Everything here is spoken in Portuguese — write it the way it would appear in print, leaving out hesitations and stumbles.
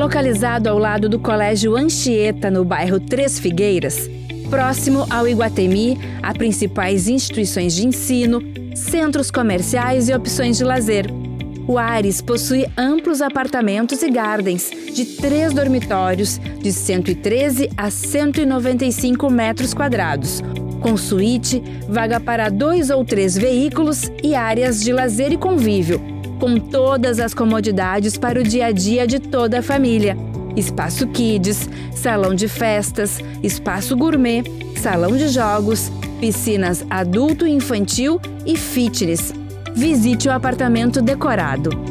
Localizado ao lado do Colégio Anchieta, no bairro Três Figueiras, próximo ao Iguatemi, há principais instituições de ensino, centros comerciais e opções de lazer. O Ares possui amplos apartamentos e gardens de 3 dormitórios de 113 a 195 metros quadrados, com suíte, vaga para 2 ou 3 veículos e áreas de lazer e convívio, com todas as comodidades para o dia a dia de toda a família. Espaço kids, salão de festas, espaço gourmet, salão de jogos, piscinas adulto e infantil e fitness. Visite o apartamento decorado.